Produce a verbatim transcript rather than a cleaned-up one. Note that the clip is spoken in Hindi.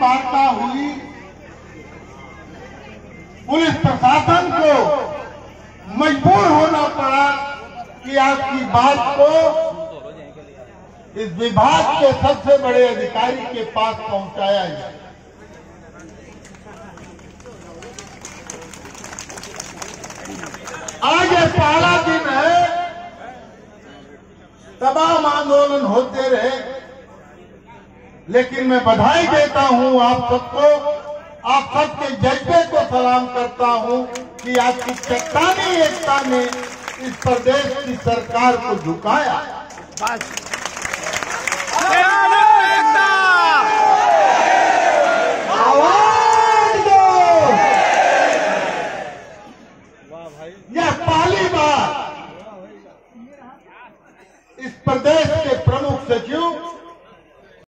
वार्ता हुई, पुलिस प्रशासन को मजबूर होना पड़ा कि आपकी बात को इस विभाग के सबसे बड़े अधिकारी के पास पहुंचाया जाए। आज ये पहला दिन है, तमाम आंदोलन होते रहे, लेकिन मैं बधाई देता हूं आप सबको, आप सबके जज्बे को सलाम करता हूं कि आपकी चट्टानी एकता ने इस प्रदेश की सरकार को झुकाया।